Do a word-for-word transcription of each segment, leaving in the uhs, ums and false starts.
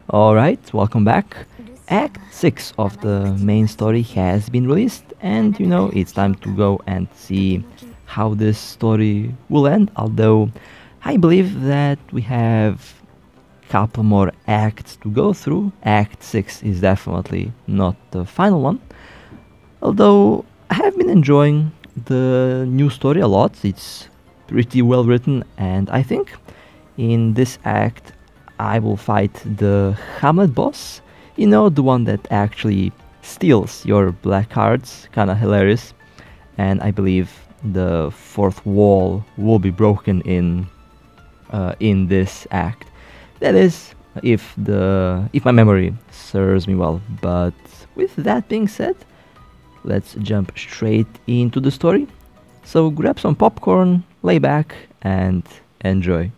Alright, welcome back. Act six of the main story has been released, and you know, it's time to go and see how this story will end. Although, I believe that we have a couple more acts to go through. Act six is definitely not the final one. Although, I have been enjoying the new story a lot. It's pretty well written, and I think in this act I will fight the Hamlet boss. You know, the one that actually steals your black cards. Kinda hilarious. And I believe the fourth wall will be broken in uh, in this act. That is, if the if my memory serves me well. But with that being said, let's jump straight into the story. So grab some popcorn, lay back, and enjoy.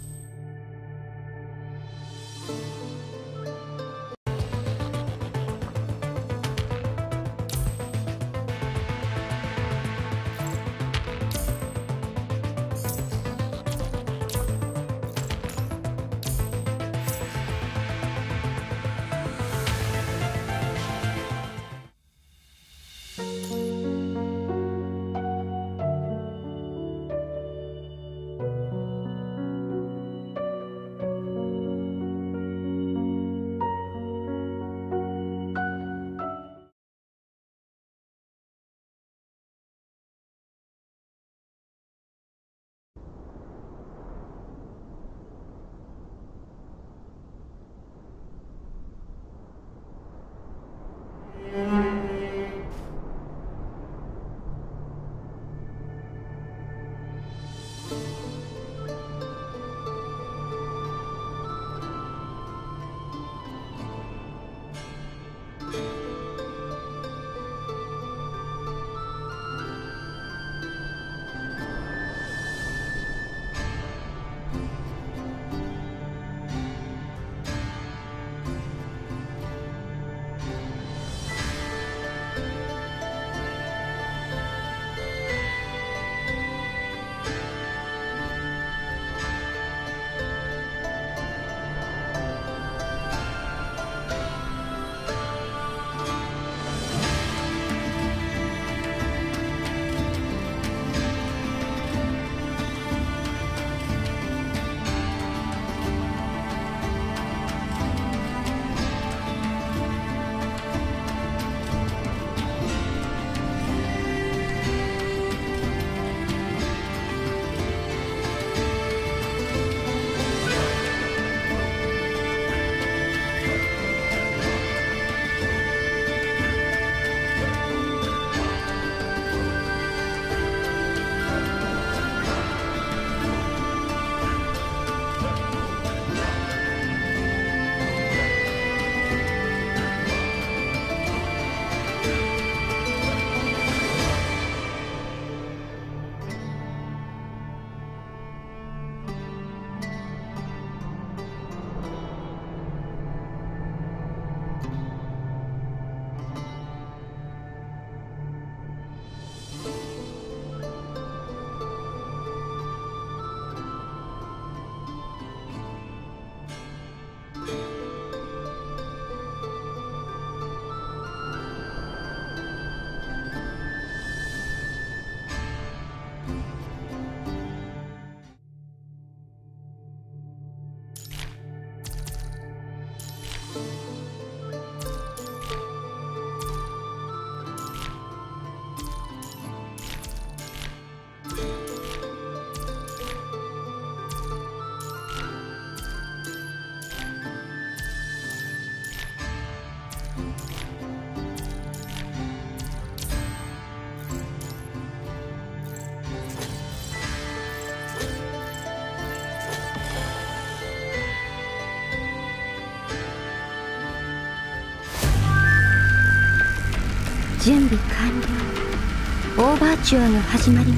準備完了。オーバーチュアが始まります。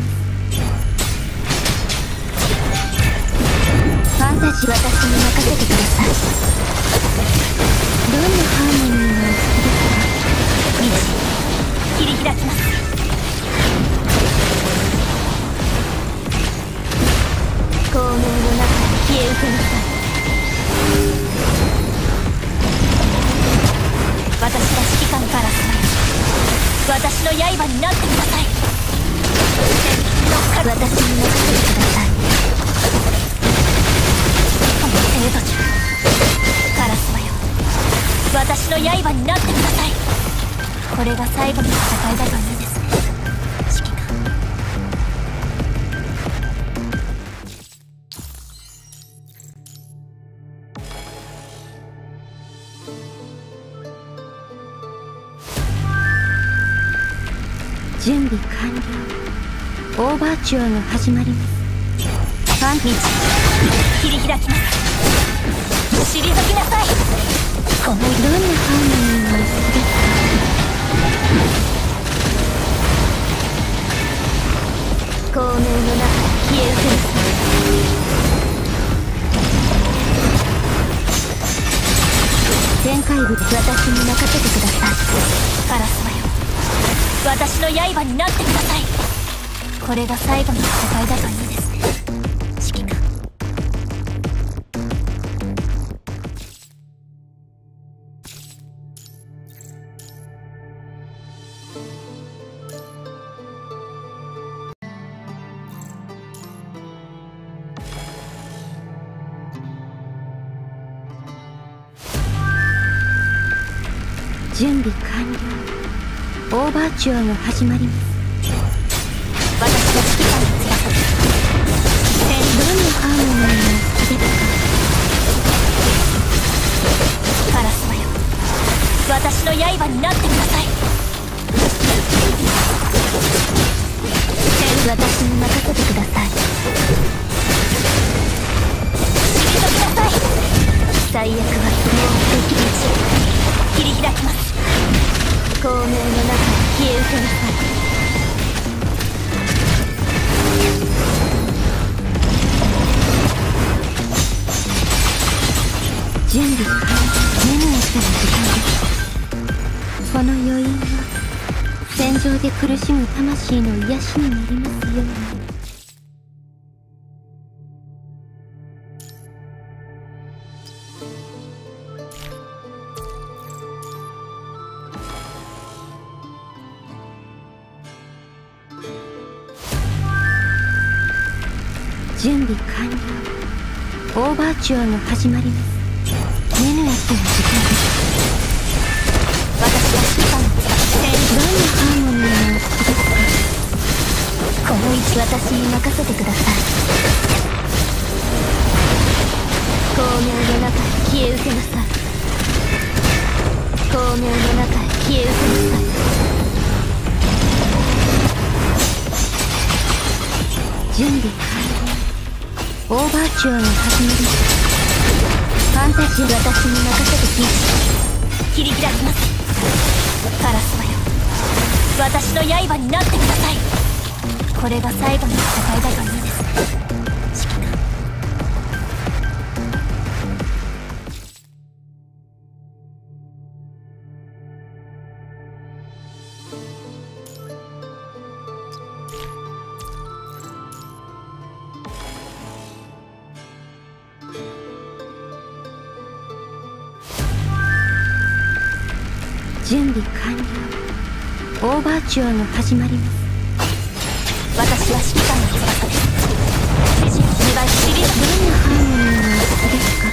ファンタジー、私に任せてください。どんなハーモニーがお好きですか？道、切り開きます。光明の中に消え失せなさい。 私の刃になってください。私に任せてください。この程度じゃカラスはよ、私の刃になってください。これが最後の戦いだといいですね、指揮官。 準備完了。オーバーチュアが始まります。ファン道切り開きます。退きなさい。このどんなハーモニーがお好きですか？ 光明の中消え失せる。 全開部で私に任せてください。カラスはよ、私の刃になってください。これが最後の戦いだといいですね、指揮官。 準備完了。オーバーチュアが始まります。 私の指揮官の翼です。 どんなハーモニーがお好きですか？ カラスはよ、私の刃になってください。私に任せてください。退きなさい。最悪はもう敵討ち。切り開きます。光明の中へ消え失せなさい。 準備完了。目のやったら時間です。この余韻は戦場で苦しむ魂の癒しになりますように。準備完了。オーバーチュアが始まります。目のやったら時間です。 私は指揮官の翼です。 どんなハーモニーがお好きですか？ この位置私に任せてください。光明の中へ消え失せなさい。光明の中へ消え失せなさい。 準備完了。オーバーチュアが始まります。 ファンタジー、私に任せてきます。切り開きます。カラスはよ、私の刃になってください。これが最後の戦いだといいですね、指揮官。 準備完了。オーバーチュアが始まります。 私は指揮官の翼です。指示をお願いします。 どんなハーモニーがお好きですか？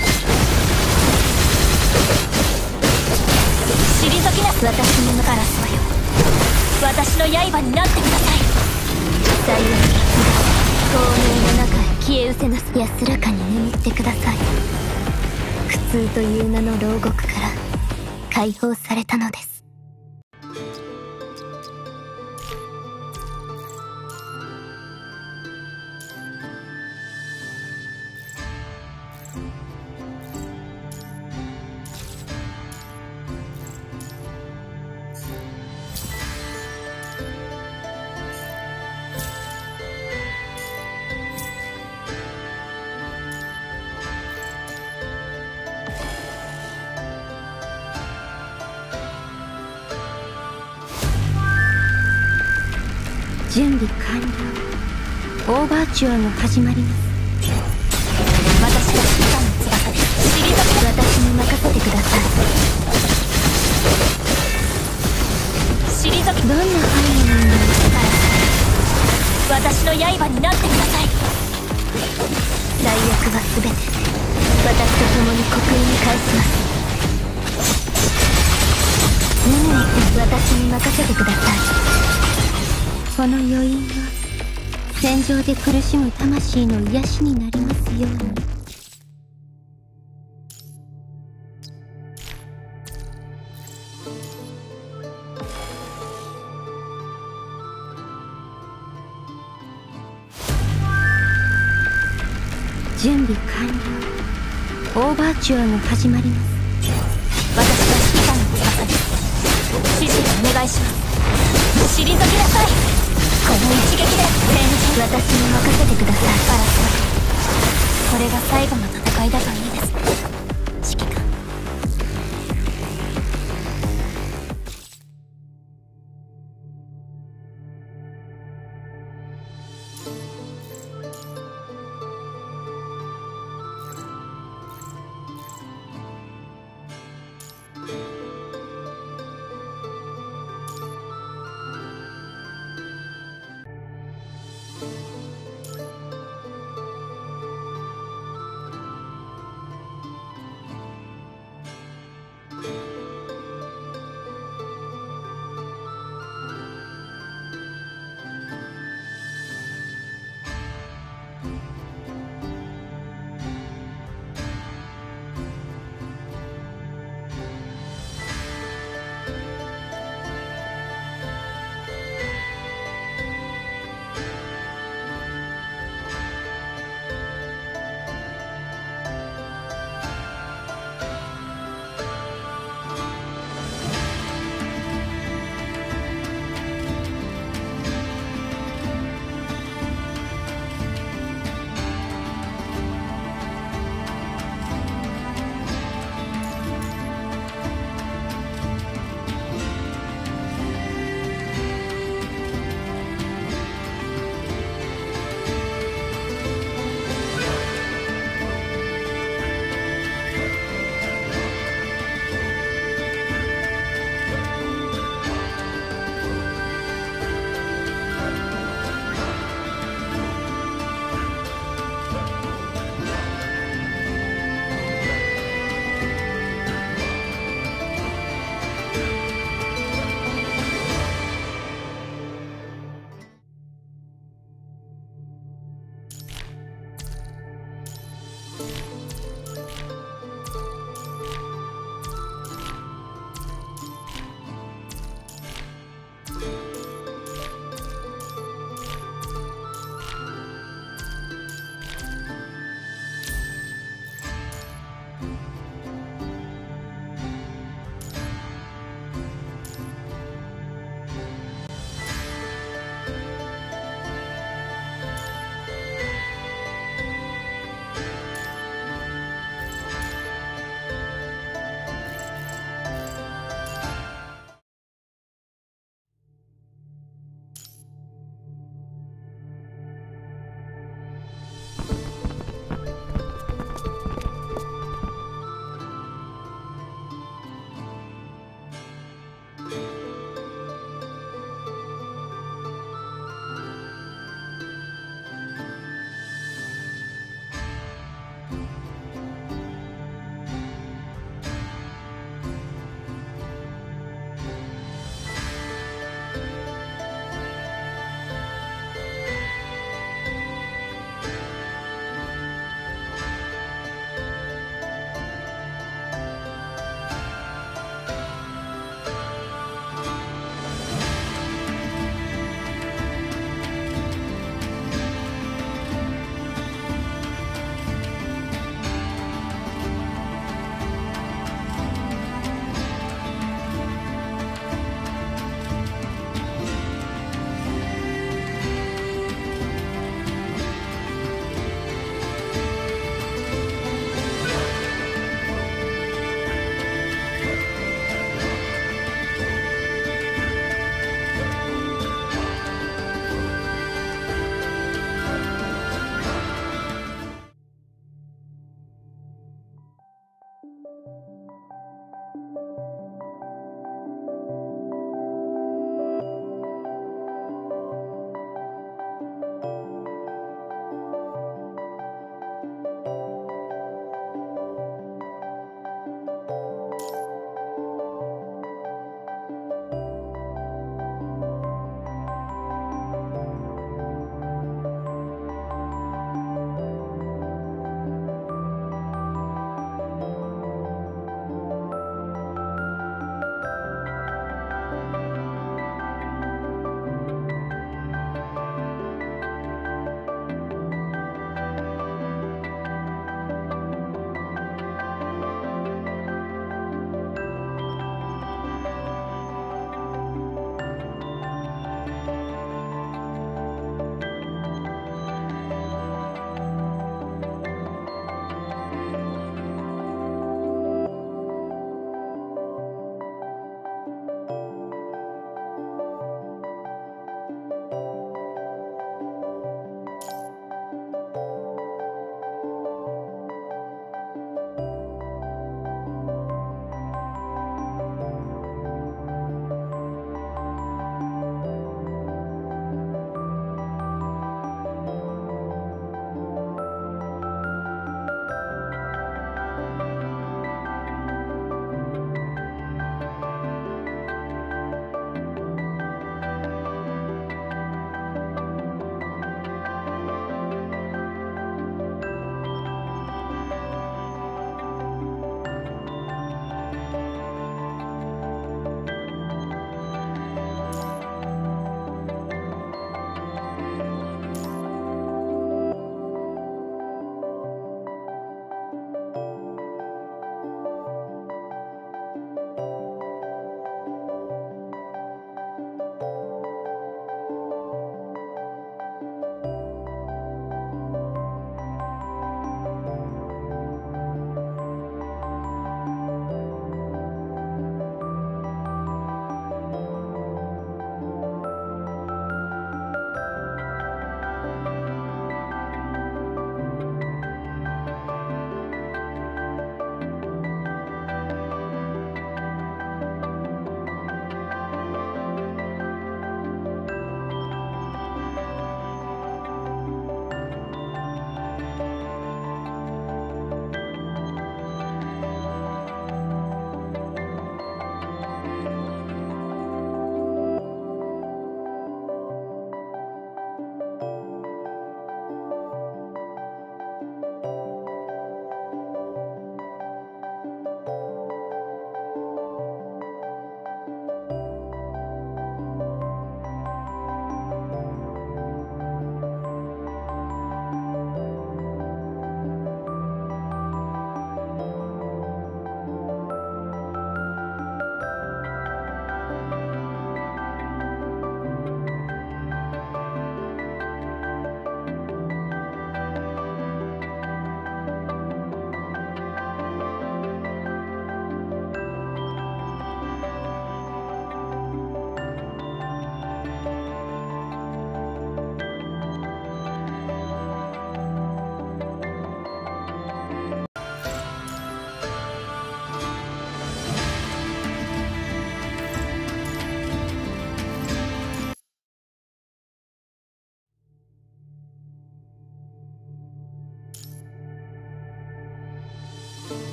退きなす。私にカラスはよ、私の刃になってください。最悪、光明の中へ消え失せなす。安らかに眠ってください。苦痛という名の牢獄から解放されたのです。 準備完了。オーバーチュアが始まります。 私は指揮官の翼です。退き、私に任せてください。退き。 どんな私の刃になってください。最悪は全て私と共に刻印に返します。何を言っても私に任せてください。 この余韻は戦場で苦しむ魂の癒しになりますように。準備完了。オーバーチュアが始まります。 私は指揮官の翼です。指示をお願いします。退きなさい。この一撃で天神、私に任せてください。パラス、これが最後の戦いだといいですね、指揮官。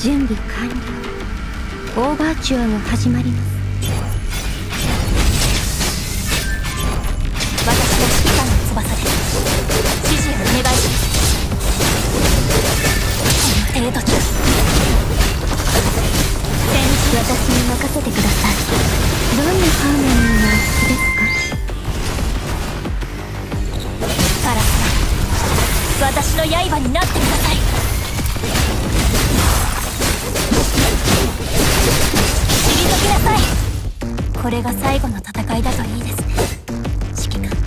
準備完了。オーバーチュアが始まります。 私の指揮官の翼で指示をお願いします。この程度じゃ戦士、私に任せてください。 どんなハーモニーがお好きですか？ パラスは私の刃になってください。退きなさい。これが最後の戦いだといいですね、指揮官。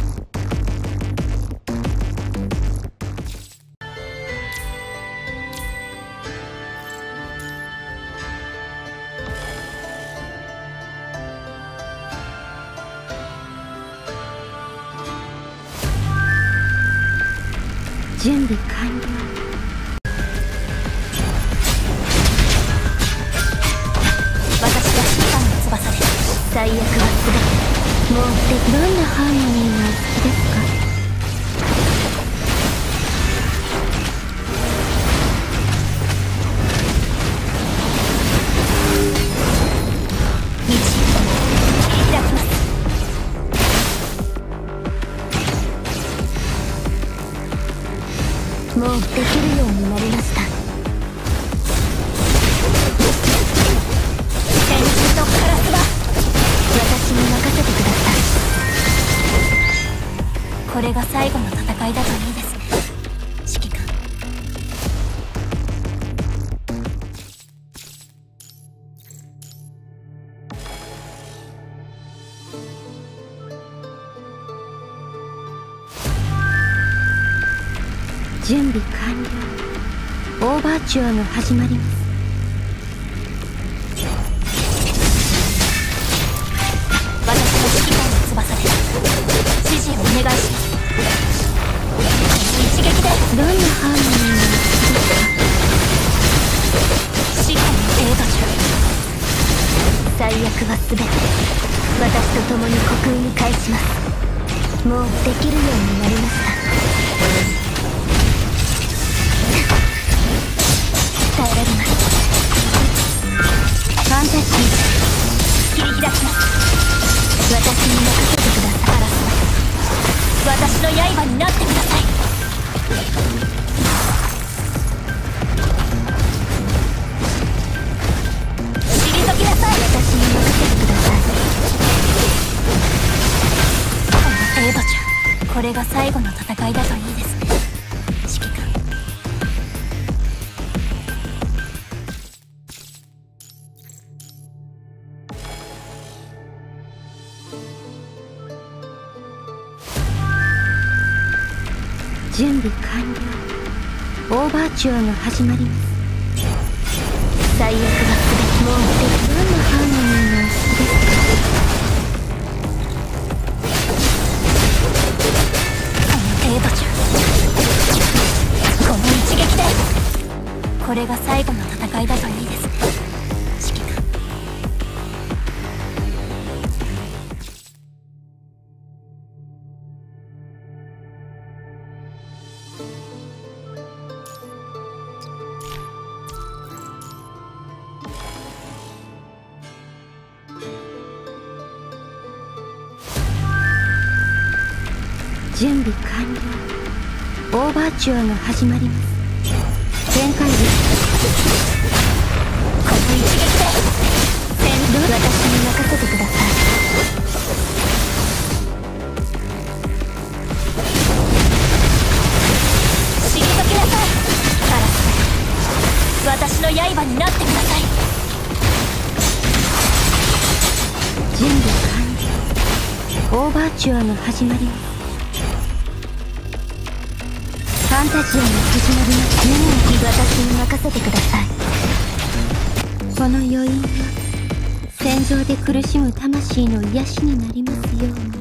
準備完了。 最悪は全てもうってどんなハーモニーがお好きですか？ 道開きます。もうできるようになりました。戦士とカラスは私に任せてください。これが最後の戦いだといいですね、指揮官。 準備完了。オーバーチュアが始まります。 指示をお願いします。一撃でどんなハーモニーがお好きですか？ 指揮の程度じゃ最悪は全て私と共に国空に返します。もうできるようになりました。耐えられます。 ファンタジー切り開きます。私に任せてください。アラス私の刃になってください。退きなさい。私に任せてください。この程度じゃこれが最後の戦いだといいですね、指揮官。 準備完了。オーバーチュアが始まります。 最悪は全てもうってどんなハーモニーがお好きですか？ この程度じゃこの一撃でこれが最後の戦いだといいですね、指揮官。 準備完了。オーバーチュアが始まります。全開です。 この一撃で戦闘私に任せてください。退きなさい。カラス私の刃になってください。 準備完了。オーバーチュアが始まります。ファンタジアが始まります。 何を私に任せてください。 この余韻が戦場で苦しむ魂の癒しになりますように。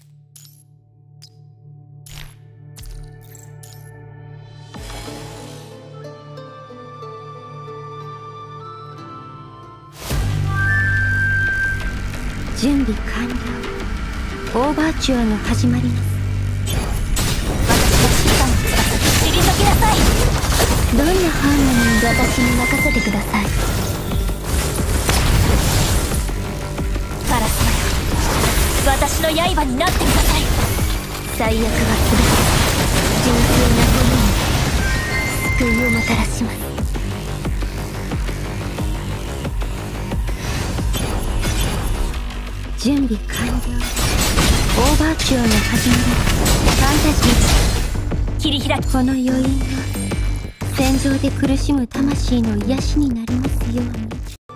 準備完了。オーバーチュアが始まります。 私の指揮官の翼で退きなさい。 どどんなハーモニーが私に任せてください。カラスマよ、私の刃になってください。最悪は全て純粋な炎に救いをもたらします。 準備完了。オーバーチュアが始まる。ファンタジー切り開き、 この余韻は戦場で苦しむ魂の癒しになりますように。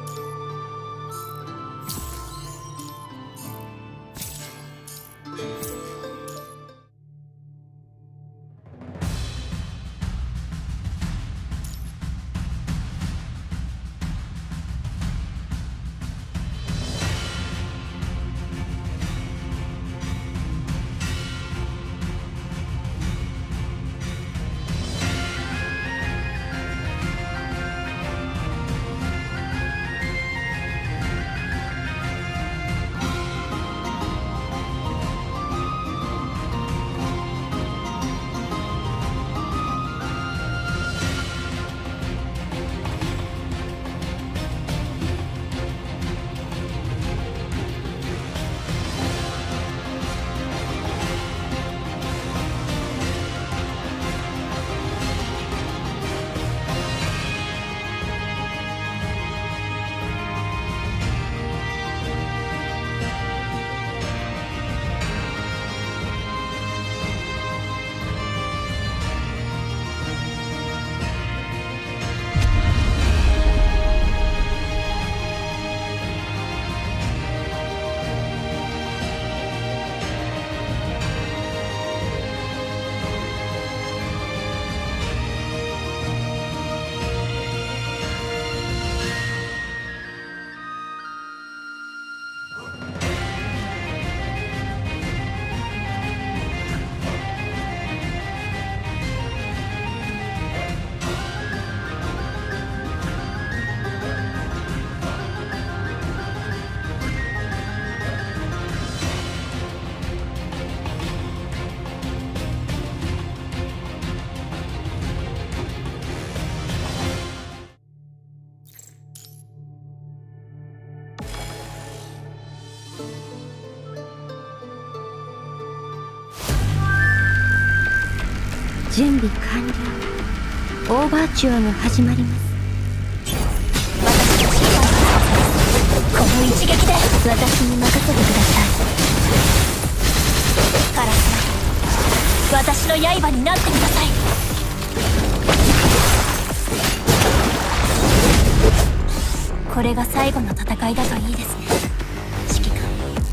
準備完了。オーバーチュアが始まります。 私の心配はこの一撃で私に任せてください。カラスマよ、私の刃になってください。これが最後の戦いだといいですね、指揮官。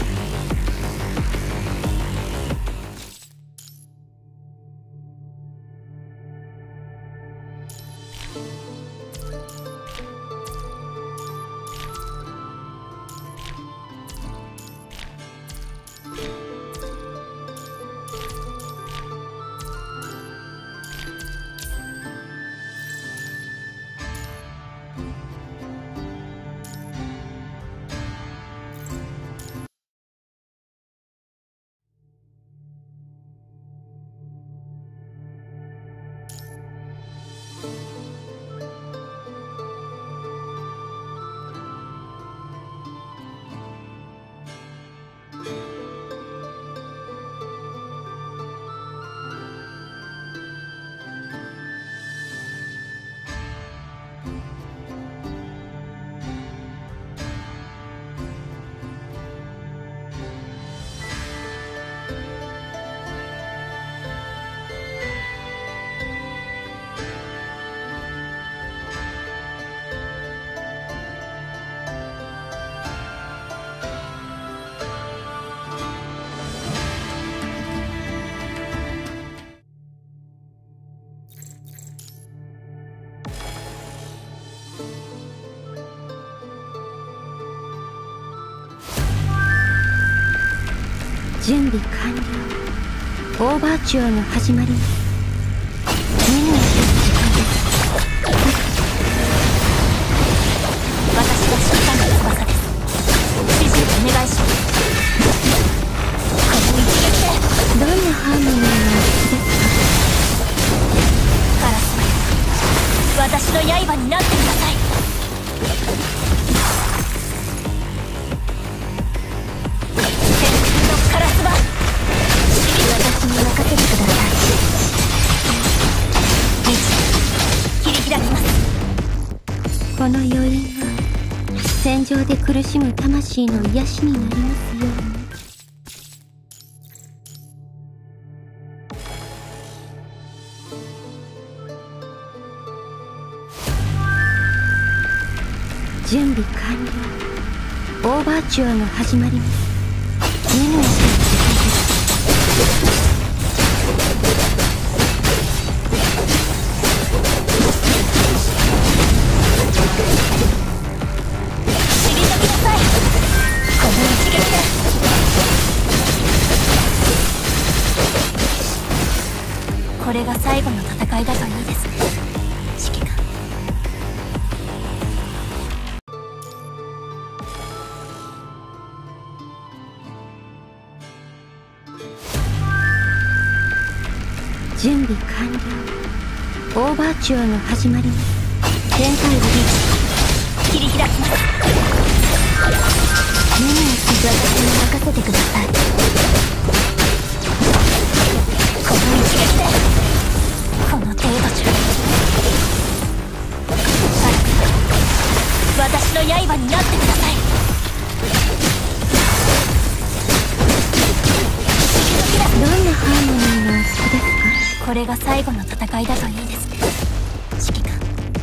準備完了。オーバーチュアが始まります。目の開ける時間です。 私は指揮官の翼です。指示をお願いします。この一撃でどんなハーモニーがお好きですか？ カラスマよ、 私の刃になってください。天空のカラスバ、私に任せてください。道切り開きます。 この余韻が戦場で苦しむ魂の癒しになりますように。準備完了。オーバーチュアが始まります。メモをしてください。 これが最後の戦いだといいですね、指揮官。 準備完了。オーバーチュアが始まります。全体をリーチ。 切り開きます。 メモをして私に任せてください。この一撃でこの程度じゃ。私の刃になってください。 どんなハーモニーがお好きですか？ これが最後の戦いだといいですね、指揮官。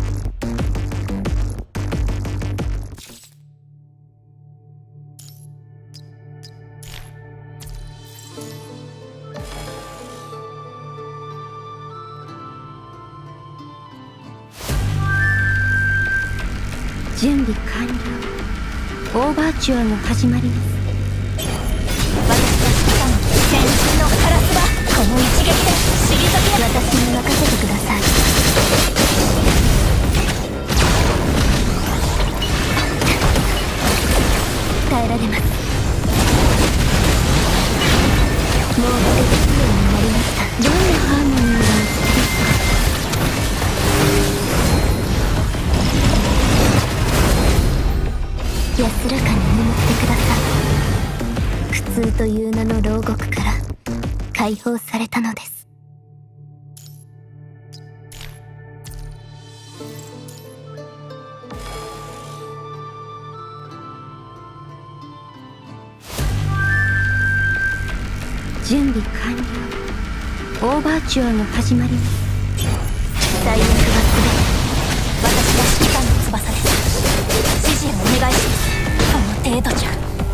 準備完了。オーバーチュアが始まります。 私が指揮官の天空のカラスバ、この一撃で退け。私に任せてください。耐えられます。もうこれできるようになりました。 どんなハーモニーがお好きですか？ 安らかに眠ってください。苦痛という名の牢獄から解放されたのです。 準備完了。オーバーチュアが始まります。 最悪は全て私が指揮官の翼です。指示をお願いします。この程度じゃ。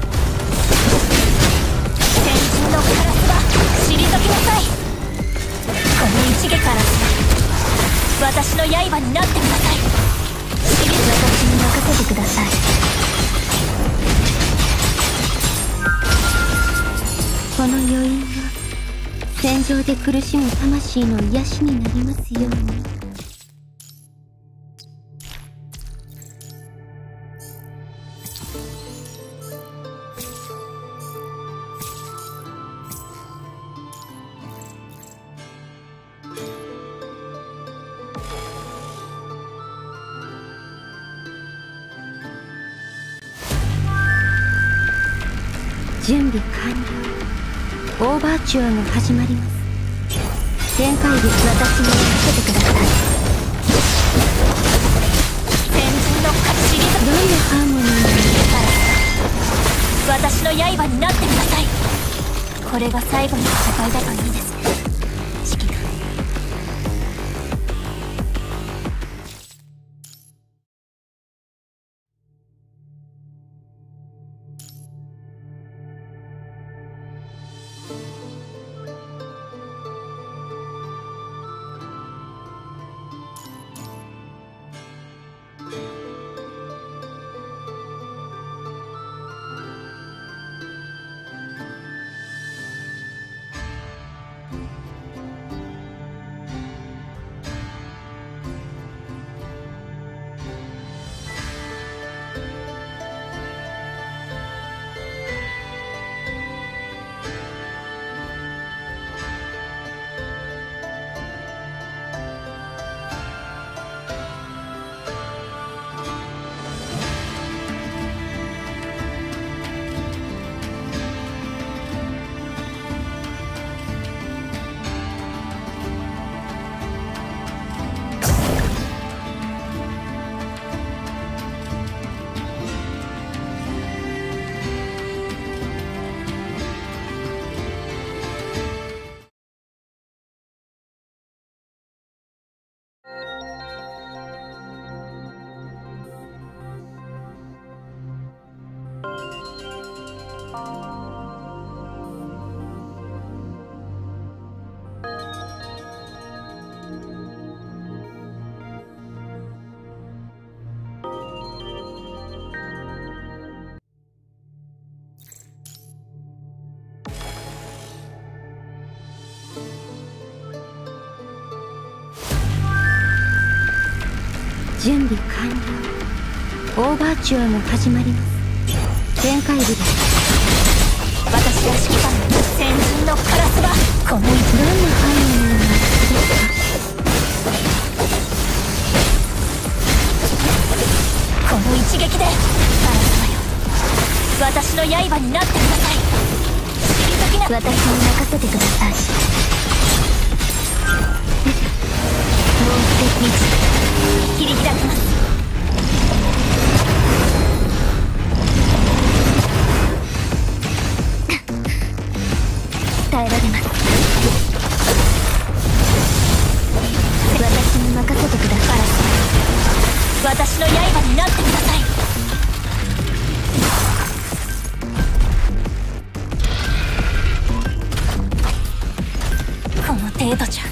天神のカラスバ、退きなさい。この一撃から私の刃になってください。私に任せてください。 この余韻が戦場で苦しむ魂の癒しになりますように。準備完了。オーバーチュアが始まります。全開で私に任せてください。天神の勝ち退き。 どんなハーモニーが私の刃になってください。これが最後の戦いだといいですね、指揮官。 準備完了。オーバーチュアが始まります。展開部です。 私が指揮官先人のカラスはこのどんな範囲のようなですか。この一撃でカラスはよ、私の刃になってください。退きな。私に任せてください。もう一道切り開きます。耐えられます。私に任せてください。私の刃になってください。この程度じゃ。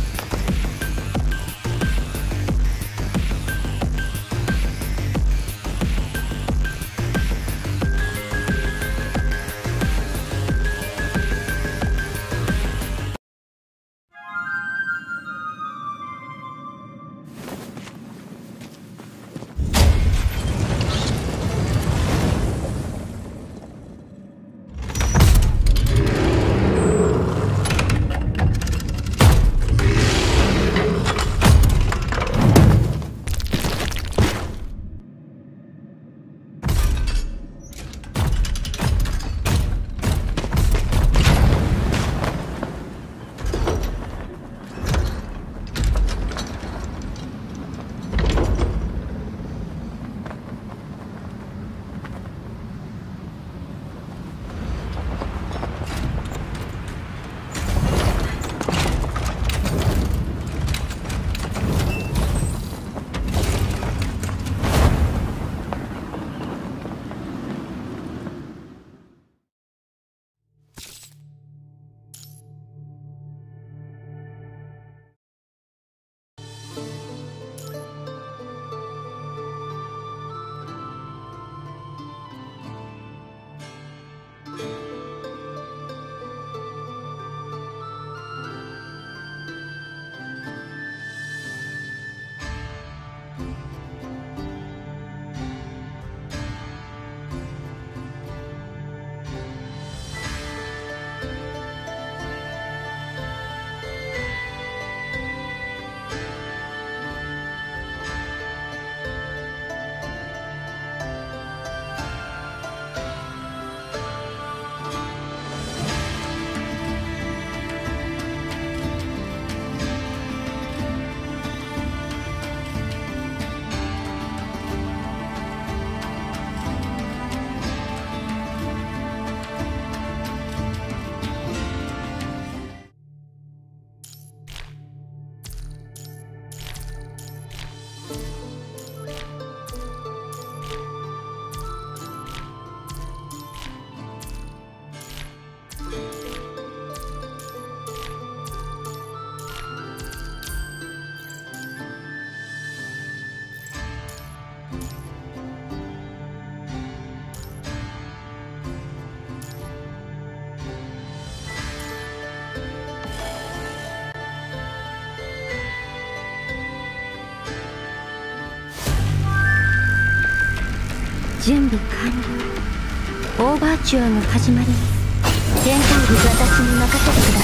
準備完了。オーバーチュアが始まります。 展開部、私に任せてくだ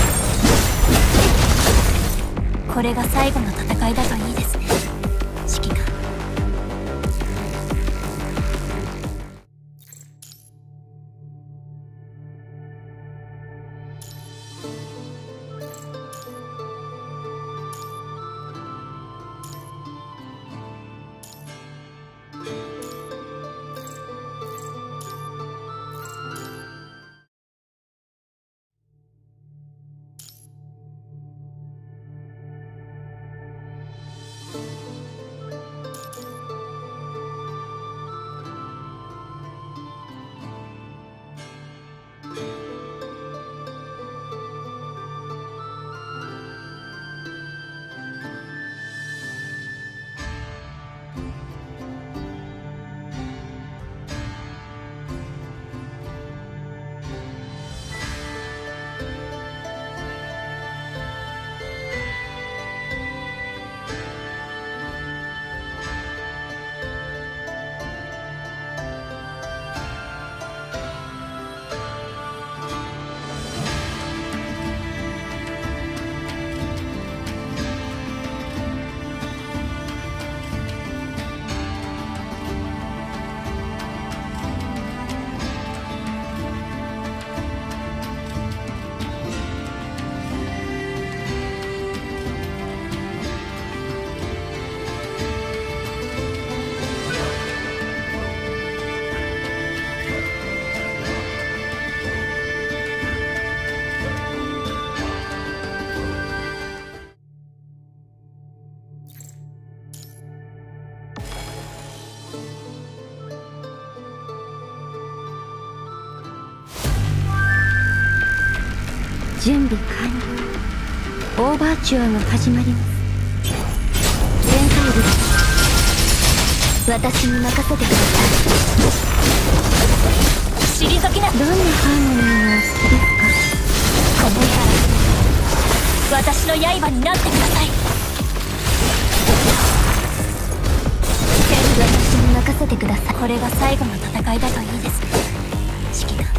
さい。これが最後の戦いだといいですね、指揮官。 準備完了。オーバーチュアが始まります。全体部私に任せてください。退きな。 どんなハーモニーがお好きですか？ この刃、私の刃になってください。全部私に任せてください。これが最後の戦いだといいですね、指揮官。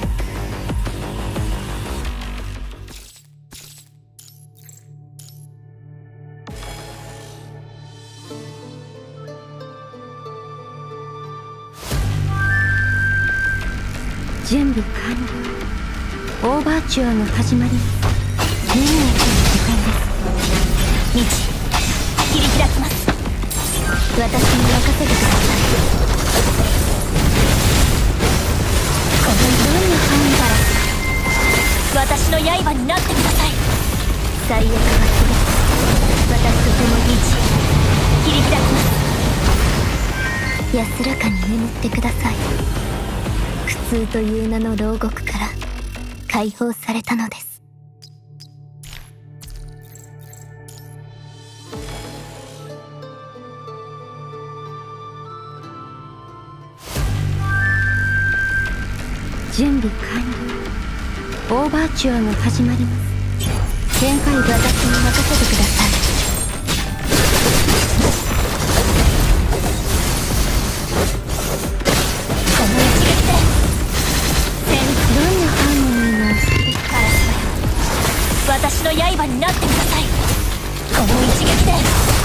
準備完了。オーバーチュアが始まります。任務の時間です。 道切り開きます。私に任せてください。このどんな範囲から私の刃になってください。最悪はすべて私と共に道切り開きます。安らかに眠ってください。苦痛という名の牢獄から解放されたのです。 準備完了。オーバーチュアが始まります。展開部、私に任せてください。この一撃でどんなハーモニーがお好きですか？ 私の刃になってください。この一撃で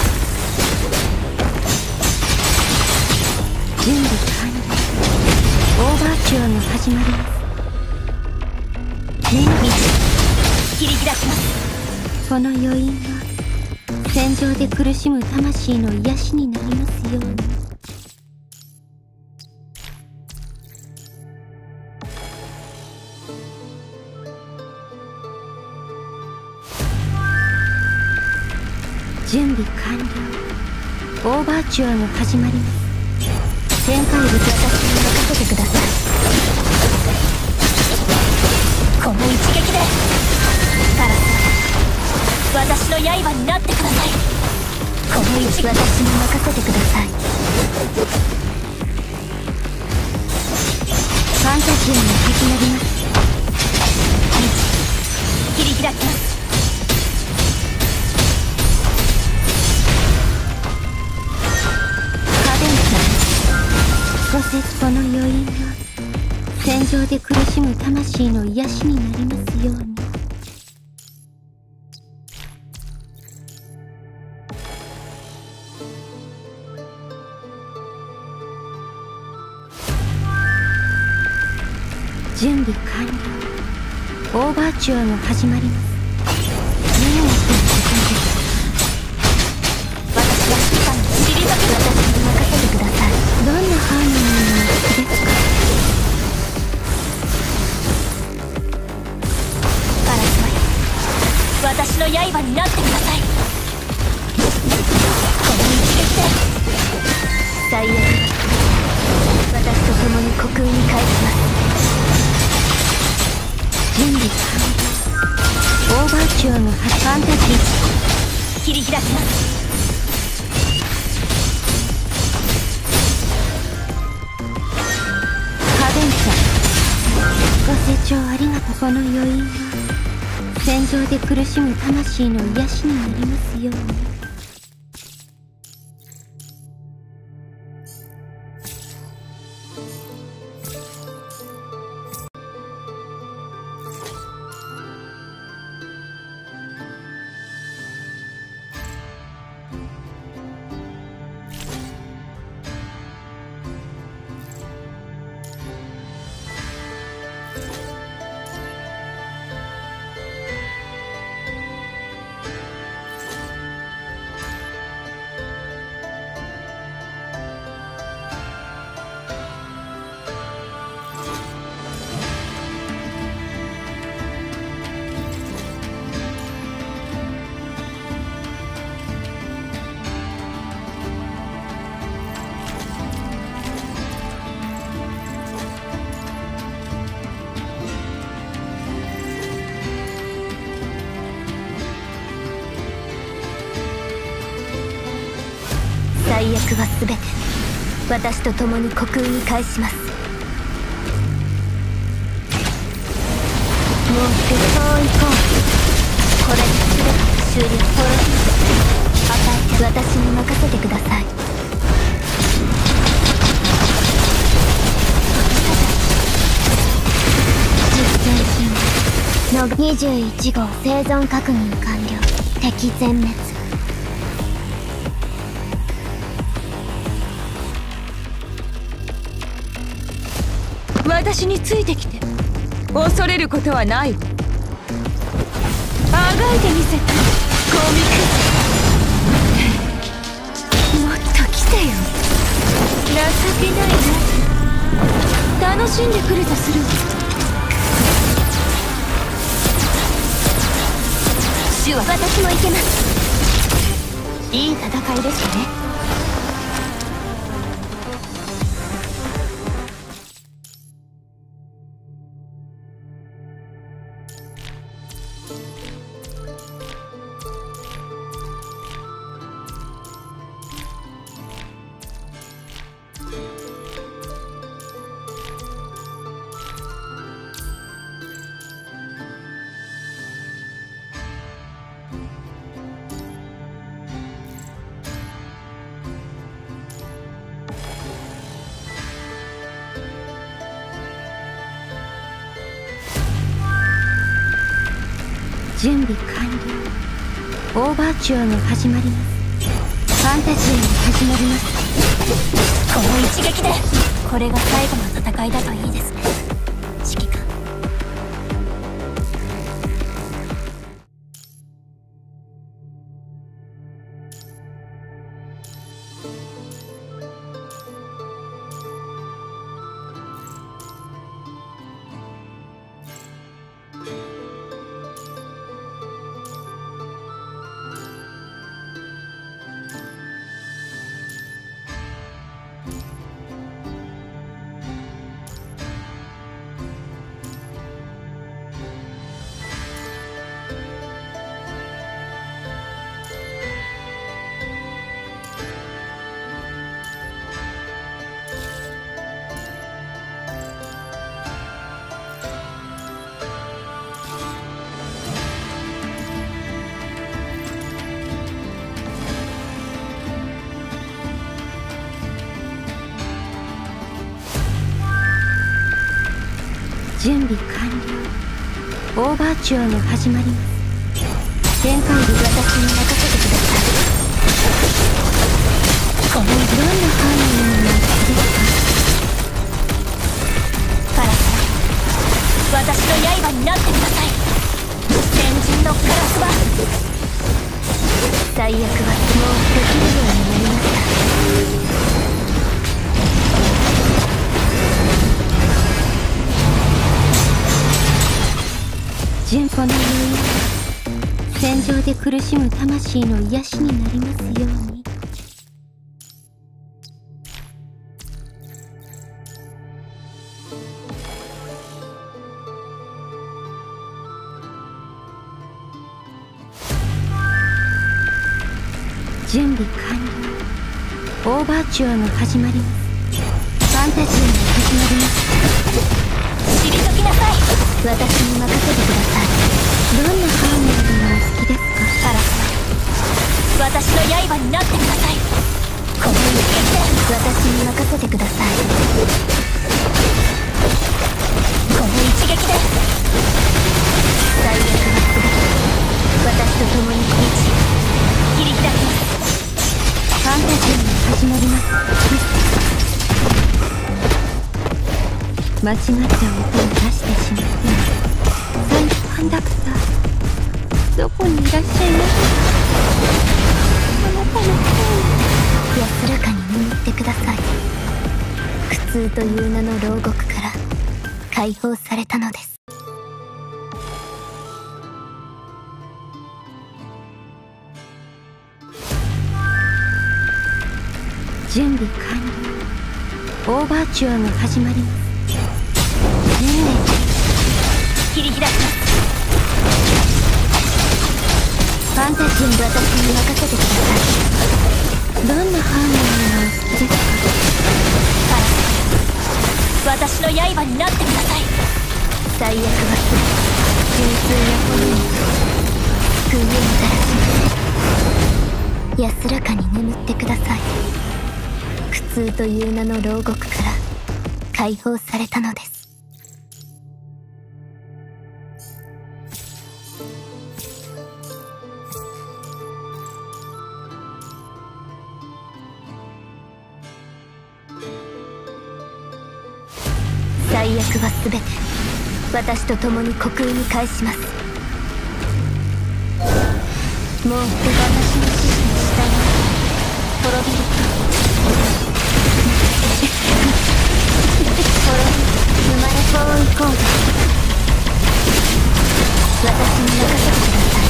準備完了。オーバーチュアが始まります。念道切り開きます。 この余韻は戦場で苦しむ魂の癒しになりますように。準備完了。オーバーチュアが始まります。展開部、私に任せてください。 この一撃でカラス、私の刃になってください。この一撃、私に任せてください。 ファンタジアが始まります。 道切り開きます。 ご節この余韻は戦場で苦しむ魂の癒しになりますように。準備完了。オーバーチュアが始まります。任務の時間です。 私が指揮官に退き、私に任せてください。 どんなハーモニーがお好きですか？ カラスマよ、私の刃になってください。この一撃で最悪、私と共に虚空に返します。 準備完了。オーバーチュアがファンタジー切り開きます。 ご清聴ありがとう。この余韻は戦場で苦しむ魂の癒しになりますように。 最悪は全て私と共に虚空に返します。もう一方行こう。これで全て終了。滅び与えて私に任せてください。実践中のにじゅういち号生存確認完了。敵全滅。 私についてきて。恐れることはない。あがいてみせた。コミックもっと来てよ。情けないな。楽しんでくるとする。主は私もいけます。いい戦いでしたね。 準備完了。オーバーチュアが始まります。ファンタジアが始まります。 この一撃でこれが最後の戦いだといいですね。指揮官。 準備完了。オーバーチュアが始まります。展開力私に任せてください。このどんな範囲のものですか。 パラサ私の刃になってください。先人のガラスは最悪はもうできるようになりました。 順子の余韻が戦場で苦しむ魂の癒しになりますように。準備完了。オーバーチュアが始まります。ファンタジアが始まります。 退きなさい。 私に任せてください。どんなハーモニーがお好きですか。 パラス私の刃になってください。この一撃で私に任せてください。この一撃で最悪は全て私と共にこの地切り開きます。 ファンタジアが始まります。間違った音を出してしまってもサイコンダクターどこにいらっしゃいますか。あなたの声安らかに眠ってください。苦痛という名の牢獄から解放されたのです。 準備完了。オーバーチュアが始まります。 切り開きます。 ファンタジー私に任せてください。 どんなハーモニー私の刃になってください。最悪は純粋な炎に救いをもたらします。安らかに眠ってください。苦痛という名の牢獄から解放されたのです。最悪は全て私と共に虚空に返します。もう私の指示に従い滅びるか。滅び生まれ法移行が私に任せてください。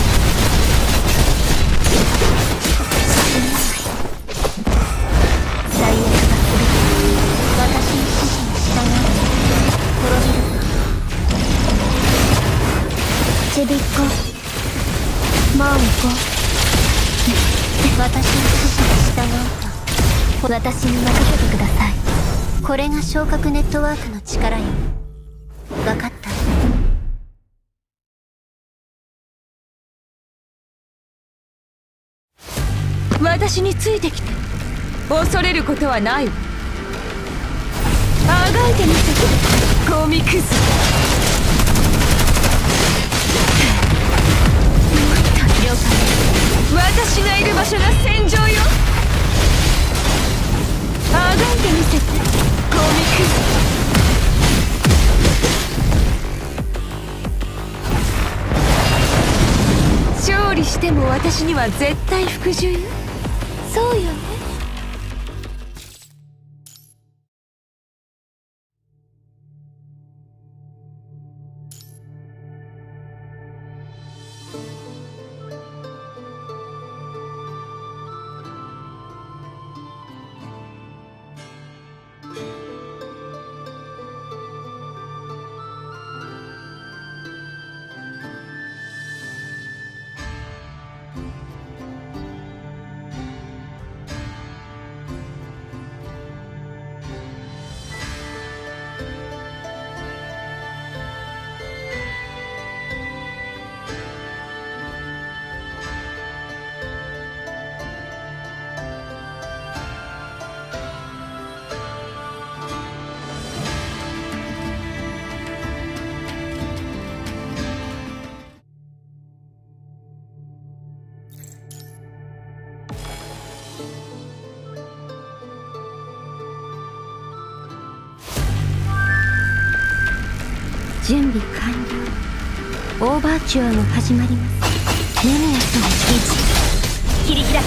最悪は全て私の指示に従い滅びるか。ちびっこもう行こう。私の指示に従うか。私に任せてください。これが昇格ネットワークの力よ。分かった。 私についてきて恐れることはないわ。あがいてみせてゴミくず。私がいる場所が戦場よ。あがいてみせてゴミくず。勝利しても私には絶対服従よ。そうよね。 準備完了。オーバーチュアが始まります。ネメアスの指示切り開きます。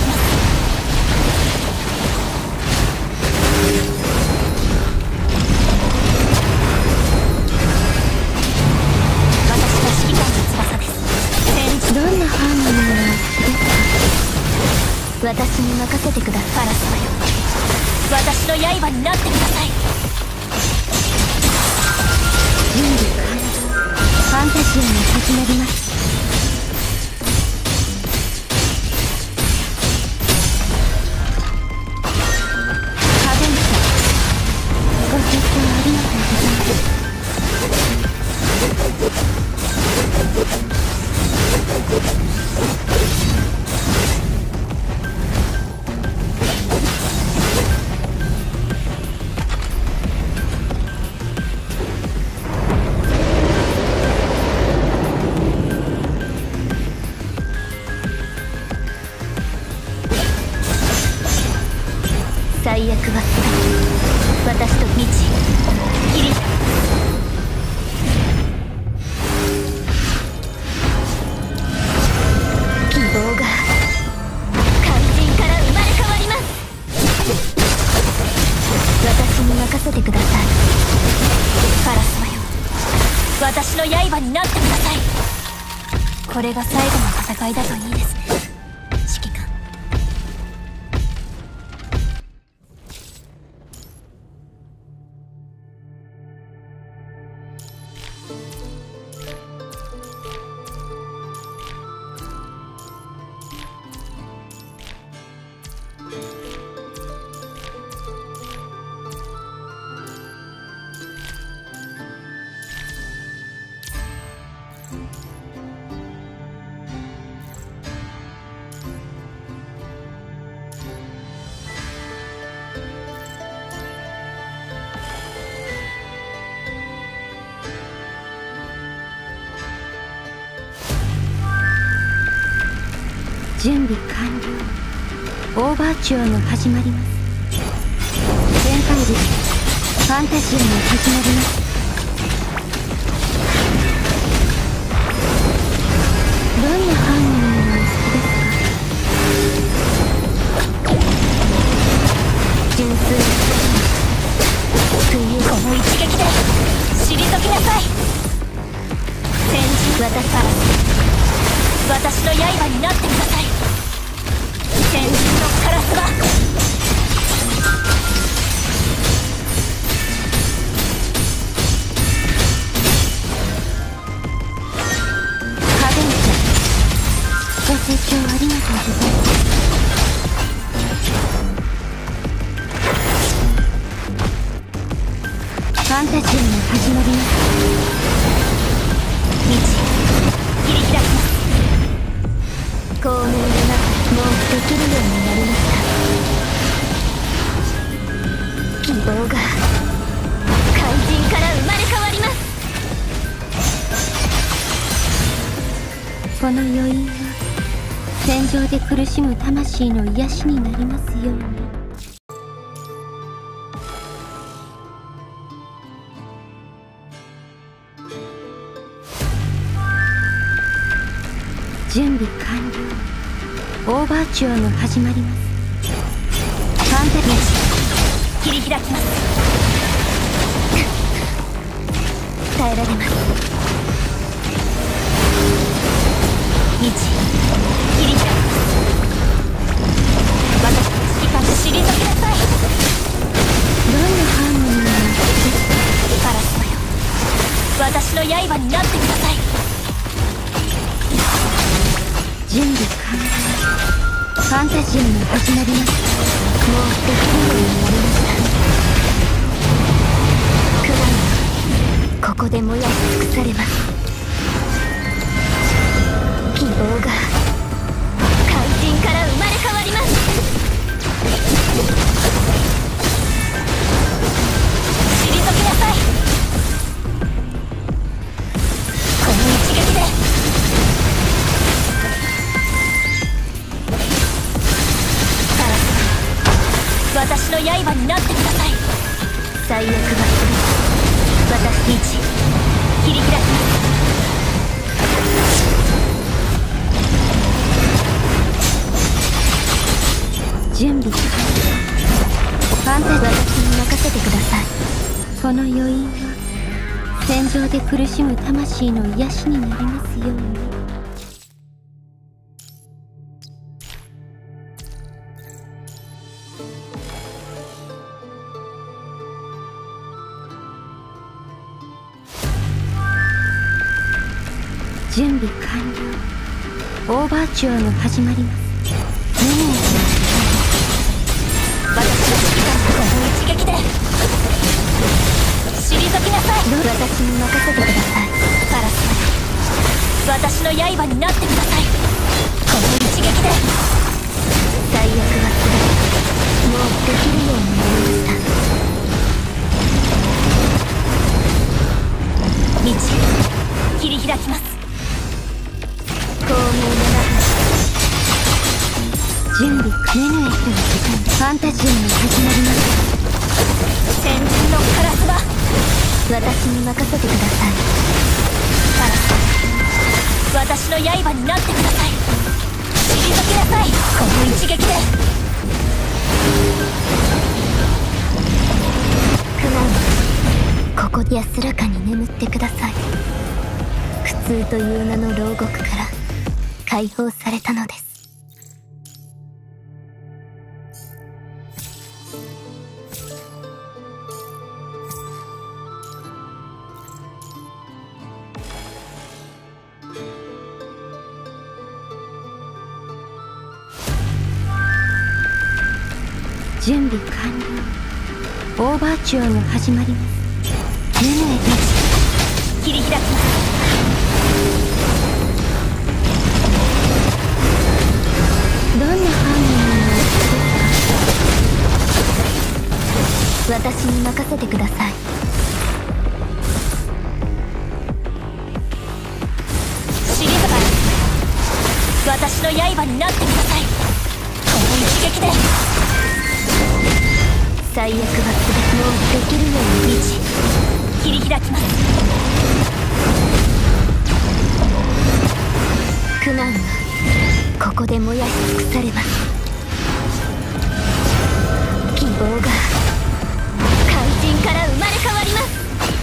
私が指揮官の翼です。戦時どんなハーモニーが私に任せてください。カラスよ、私の刃になってください。 準備完了。ファンタジアが始まります。カデンサご清聴ありがとうございます。 最悪は全て私と道切り希望が肝心から生まれ変わります。私に任せてください。カラスマよ、私の刃になってください。これが最後の戦いだといいですね、指揮官。 準備完了。オーバーチュアが始まります。全体力ファンタジアが始まります。どんなハーモニーがお好きですか？純粋というこの一撃で退きなさい。先人私から私の刃になってください。先人のカラスはカデンちゃん、ご清聴ありがとうございます。ファンタジアが始まります。道切り開きます。光明の中もうできるようになりました。希望が怪人から生まれ変わります。この余韻は戦場で苦しむ魂の癒しになりますように。準備完了。オーバーチュアが始まります。ファンタジア切り開きます。耐えられます。道切り開きます。私の指揮官退きなさい。どんなハーモニーが好きですか？カラスマよ、私の刃になってください。準備完了。ファンタジアが始まります。もうできるようになりました。苦難はここで燃やし尽くされます。希望が怪人から生まれ変わります。退きなさい。この一撃で私の刃になってください。最悪は私一切り開きます。準備完了。ファンタジー私に任せてください。この余韻は戦場で苦しむ魂の癒しになりますように。準備完了。オーバーチュアが始まります。何をしますか？私の指揮官この一撃で退きなさい。私に任せてください。カラスマ、私の刃になってください。この一撃で最悪はすべてもうできるようになりました。道切り開きます。光明の中準備メヌエットの時間。ファンタジアが始まります。先人のカラスは私に任せてください。カラス、私の刃になってください。退きなさい。この一撃で苦難はここで安らかに眠ってください。苦痛という名の牢獄から解放されたのです。準備完了。オーバーチュアが始まります。メヌエたち切り開きます。どんなハーモニーがお好きですか？私に任せてください。退か私の刃になってください。この一撃で最悪は全てもうできるように道切り開きます。苦難はここで燃やし尽くされます。希望が怪人から生まれ変わります。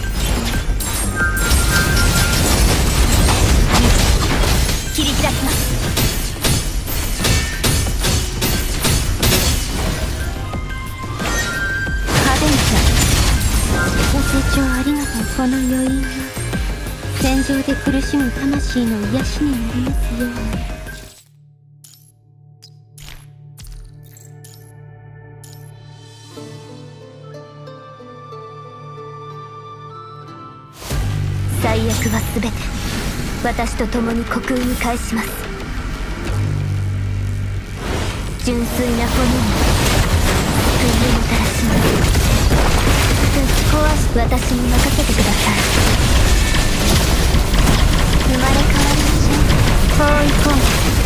切り開きます。 カデンちゃん、ご清聴ありがとう。この余韻は戦場で苦しむ魂の癒しになりますように。 最悪は全て私と共に虚空に返します。純粋な骨に救いをもたらします。ぶち壊し私に任せてください。生まれ変わりましょう。包囲攻撃。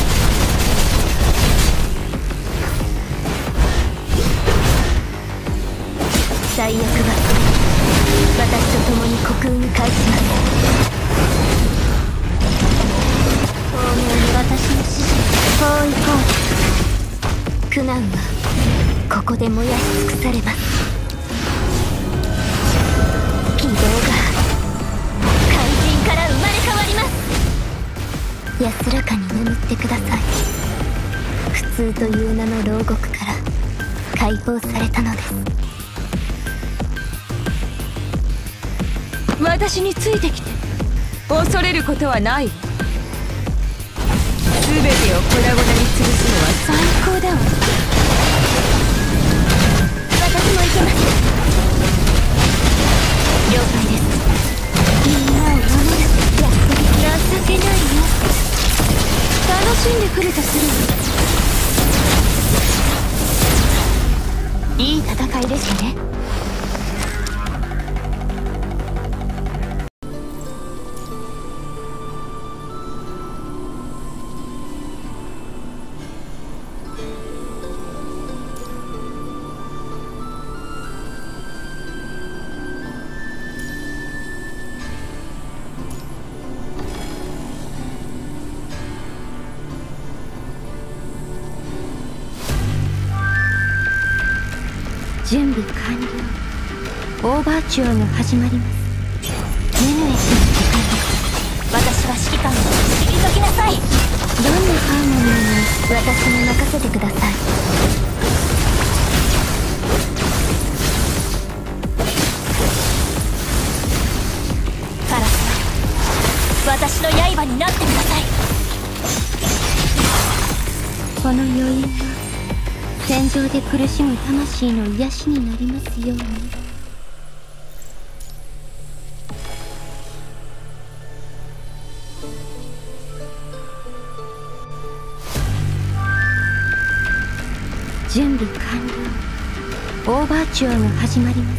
最悪は私と共に虚空に返します。透明に私の指示。包囲攻撃。苦難はここで燃やし尽くされます。希望が怪人から生まれ変わります。安らかに眠ってください。普通という名の牢獄から解放されたのです。 私についてきて。恐れることはない。全てを粉々に潰すのは最高だわ。 私も行けます。了解です。みんなを守る。やっぱり情けないよ。 楽しんでくるとする。 いい戦いですね。 準備完了。オーバーチュアが始まります。メヌエスの時間です。 私は指揮官を退きなさい。 どんなハーモニーも私に任せてください。カラス、私の刃になってください。 この余韻は戦場で苦しむ魂の癒しになりますように。準備完了。オーバーチュアが始まります。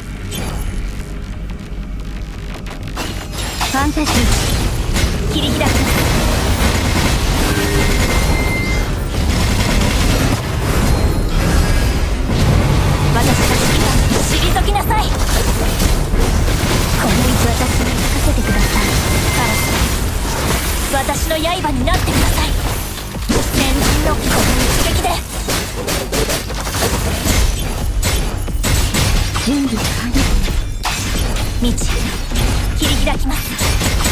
ファンタジー切り開く。私が指揮官を退きなさい。この私に任せてください。カラス、私の刃になってください。先人のこの一撃で。 準備完了。 道切り開きます。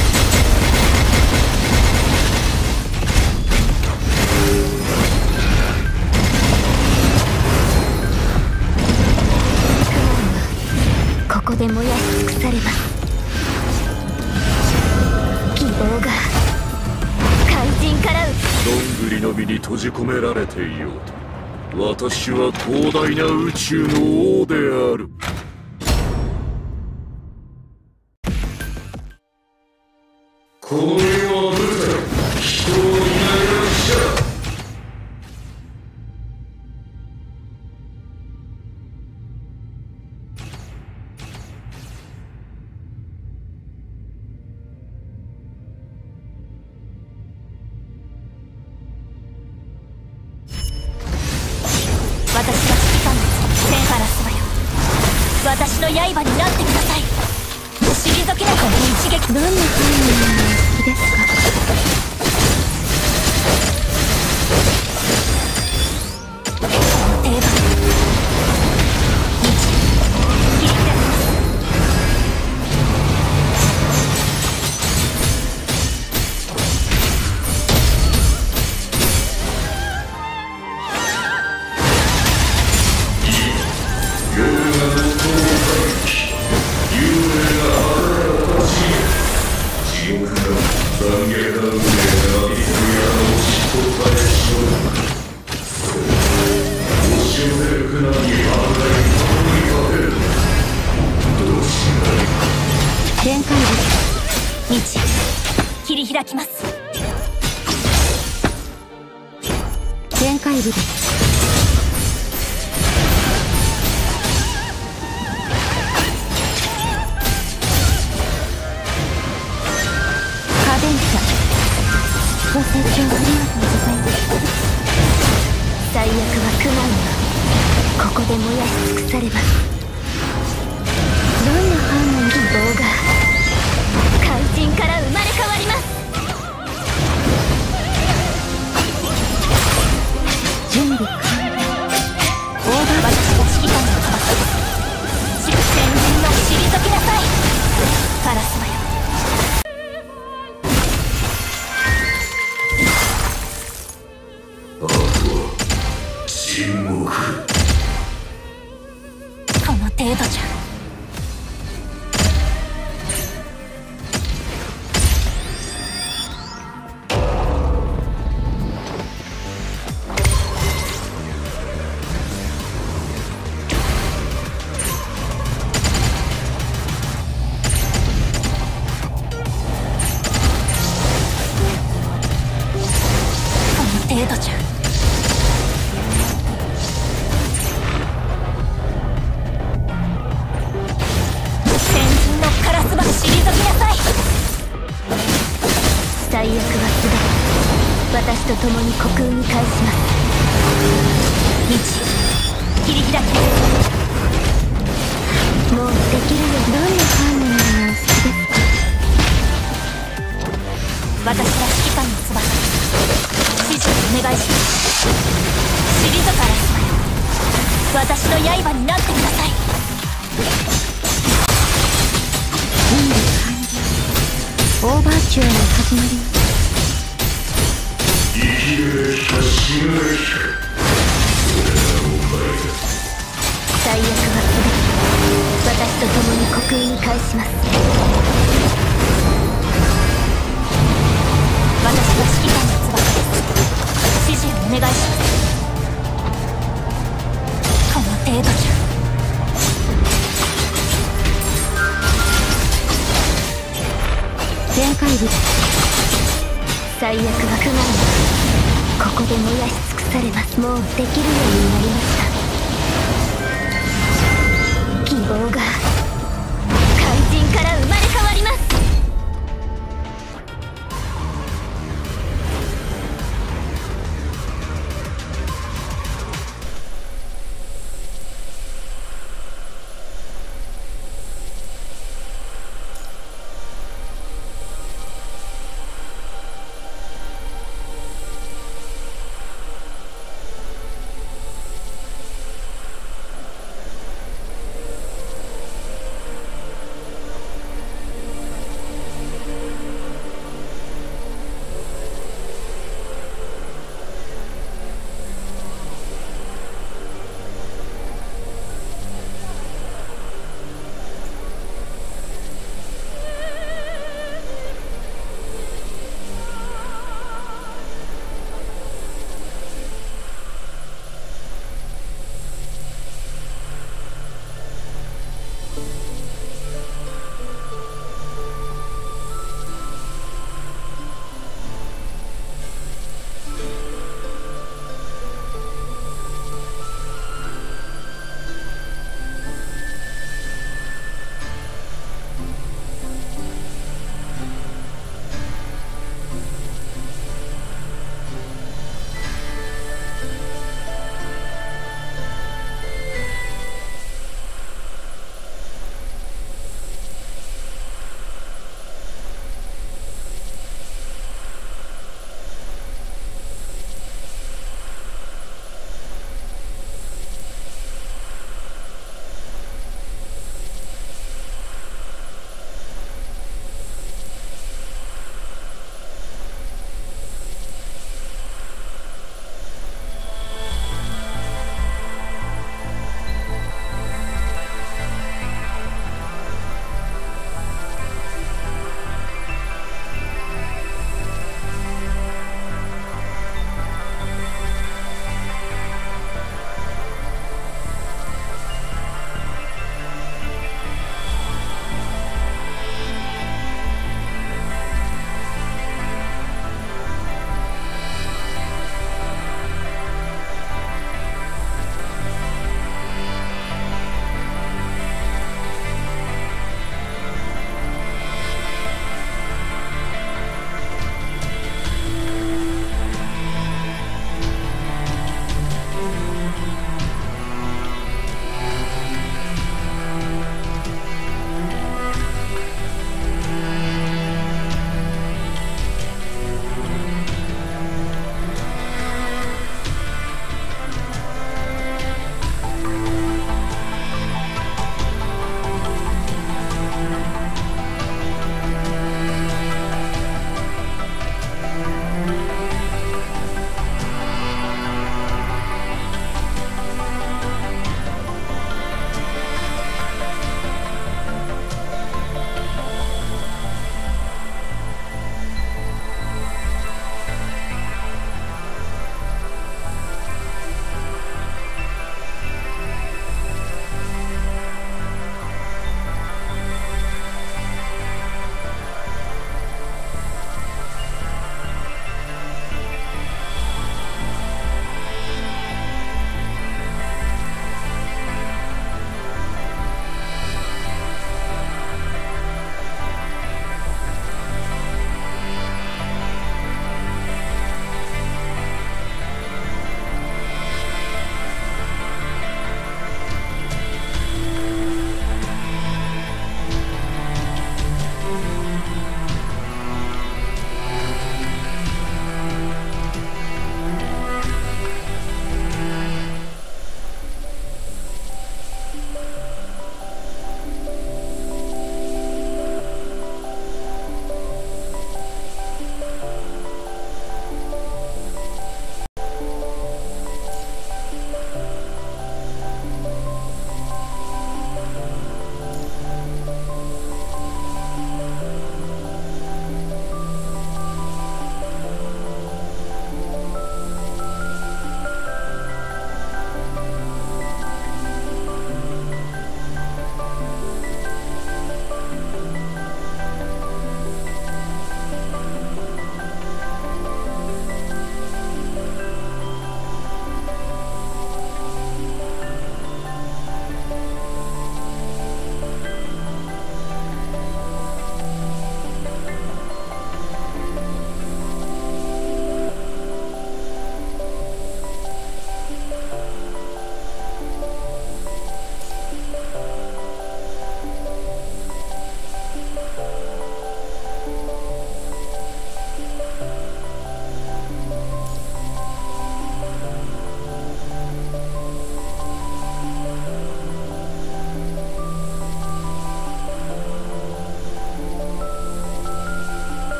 ここで燃やし尽くされます。希望が怪人からうどんぐりの実に閉じ込められていようと、私は広大な宇宙の王である。この世は舞台、人を担い役者。 私の刃になってください。退けなこの一撃。 どんな犯人がお好きですか？ 定番切り開きます。 展開道切り開きます。 部展開部です。カデンサご清聴ありがとうございます。 最悪は苦難がここで燃やし尽くされます。 どんな犯人希望が怪人から生まれ変わります。 準備完了。 オーバー私が指揮官の翼です。先人の退けなさい。カラスマよ。 あとは沈黙。 この程度じゃ。程度じゃ。先人のカラスバ退きなさい。最悪はすべて私と共に虚空に返します。道切り開きます。もうできるよ。 どんな犯人がお好きですか？ 私は指揮官の翼です。指示をお願いします。退かカラスマよ。私の刃になってください。 準備完了。オーバーチュアが始まります。 生きるべきか死ぬべきか、それがお前だ。 最悪はすべて私と共に虚空に返します。私は指揮官の翼です。指示をお願いします。この程度じゃ。 展開部です。 最悪は苦難がここで燃やし尽くされます。もうできるようになりました。希望が怪人から生まれ変わります。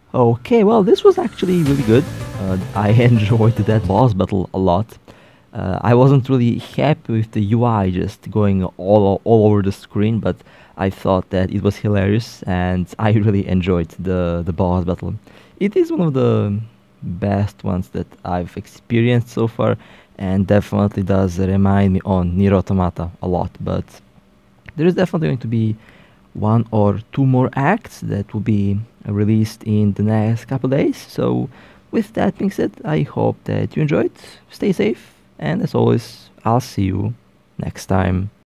Okay, well, this was actually really good. Uh, I enjoyed that boss battle a lot. Uh, I wasn't really happy with the U I just going all all over the screen, but I thought that it was hilarious, and I really enjoyed the the boss battle. It is one of the best ones that I've experienced so far, and definitely does remind me on Nier Automata a lot. But there is definitely going to be one or two more acts that will be released in the next couple days. So, with that being said, I hope that you enjoyed. Stay safe, and as always, I'll see you next time.